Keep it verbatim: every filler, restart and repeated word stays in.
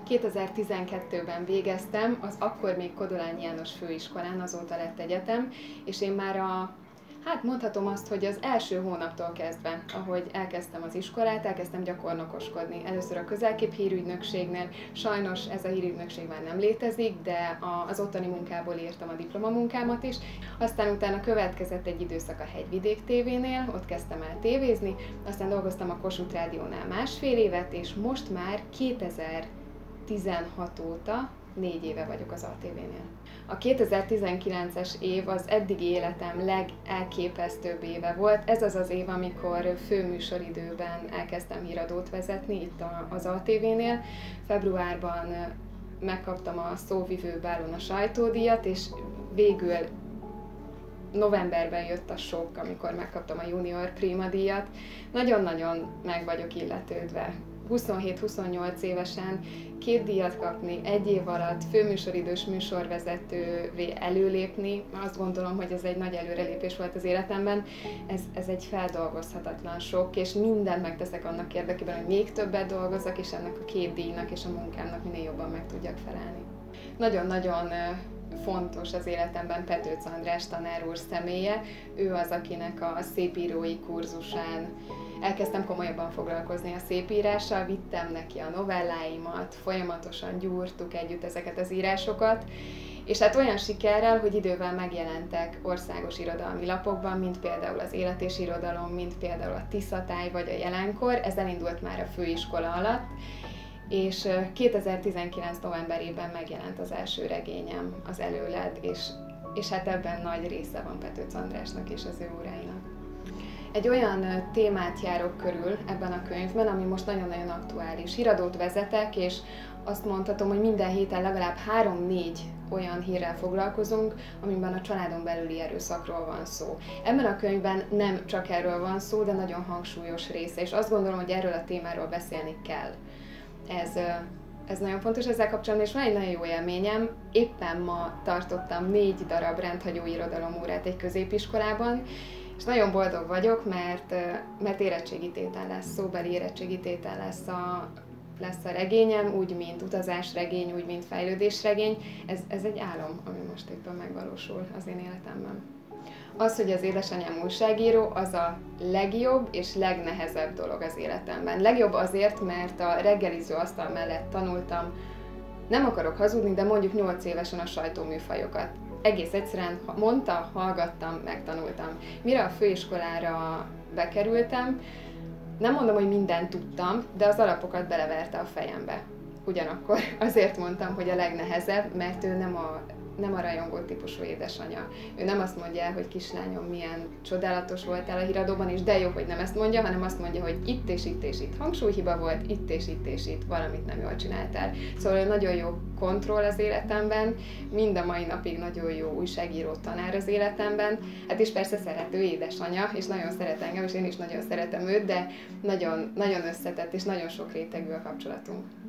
kétezer-tizenkettőben végeztem, az akkor még Kodolányi János Főiskolán, azóta lett egyetem, és én már a Hát mondhatom azt, hogy az első hónaptól kezdve, ahogy elkezdtem az iskolát, elkezdtem gyakornokoskodni. Először a Közelkép hírügynökségnél, sajnos ez a hírügynökség már nem létezik, de az ottani munkából írtam a diplomamunkámat is. Aztán utána következett egy időszak a Hegyvidék tévénél, ott kezdtem el tévézni, aztán dolgoztam a Kossuth Rádiónál másfél évet, és most már kétezer-tizenhat óta négy éve vagyok az á té vénél. A kétezer-tizenkilences év az eddigi életem legelképesztőbb éve volt. Ez az az év, amikor főműsoridőben elkezdtem híradót vezetni itt az á té vénél. Februárban megkaptam a Szóvivő Bálon a sajtódíjat, és végül novemberben jött a sok, amikor megkaptam a Junior Prima díjat. Nagyon-nagyon meg vagyok illetődve. huszonhét-huszonnyolc évesen két díjat kapni, egy év alatt főműsoridős műsorvezetővé előlépni, azt gondolom, hogy ez egy nagy előrelépés volt az életemben. Ez, ez egy feldolgozhatatlan sok, és mindent megteszek annak érdekében, hogy még többet dolgozzak, és ennek a két díjnak és a munkámnak minél jobban meg tudjak felelni. Nagyon-nagyon fontos az életemben Petőc András tanár úr személye. Ő az, akinek a szépírói kurzusán elkezdtem komolyabban foglalkozni a szépírással, vittem neki a novelláimat, folyamatosan gyúrtuk együtt ezeket az írásokat, és hát olyan sikerrel, hogy idővel megjelentek országos irodalmi lapokban, mint például az Élet és Irodalom, mint például a Tiszatáj vagy a Jelenkor, ez elindult már a főiskola alatt, és kétezer-tizenkilenc novemberében megjelent az első regényem, az Előled, és, és hát ebben nagy része van Petőc Andrásnak és az ő óráinak. Egy olyan témát járok körül ebben a könyvben, ami most nagyon-nagyon aktuális. Híradót vezetek, és azt mondhatom, hogy minden héten legalább három-négy olyan hírrel foglalkozunk, amiben a családon belüli erőszakról van szó. Ebben a könyvben nem csak erről van szó, de nagyon hangsúlyos része, és azt gondolom, hogy erről a témáról beszélni kell. Ez, ez nagyon fontos ezzel kapcsolatban, és van egy nagyon jó élményem. Éppen ma tartottam négy darab rendhagyó irodalomórát egy középiskolában, és nagyon boldog vagyok, mert, mert érettségítétel lesz, szóbeli érettségítétel lesz a, lesz a regényem, úgy, mint utazásregény, úgy, mint fejlődésregény. Ez, ez egy álom, ami most éppen megvalósul az én életemben. Az, hogy az édesanyám újságíró, az a legjobb és legnehezebb dolog az életemben. Legjobb azért, mert a reggeliző asztal mellett tanultam, nem akarok hazudni, de mondjuk nyolc évesen a sajtóműfajokat. Egész egyszerűen mondta, hallgattam, megtanultam. Mire a főiskolára bekerültem, nem mondom, hogy mindent tudtam, de az alapokat beleverte a fejembe. Ugyanakkor azért mondtam, hogy a legnehezebb, mert ő nem a nem a rajongó típusú édesanyja. Ő nem azt mondja el, hogy kislányom, milyen csodálatos voltál a híradóban, és de jó, hogy nem ezt mondja, hanem azt mondja, hogy itt és itt és itt hangsúlyhiba volt, itt és itt és itt valamit nem jól csináltál. Szóval nagyon jó kontroll az életemben, mind a mai napig nagyon jó újságíró tanár az életemben, hát és persze szerető édesanyja, és nagyon szeret engem, és én is nagyon szeretem őt, de nagyon, nagyon összetett és nagyon sok rétegű a kapcsolatunk.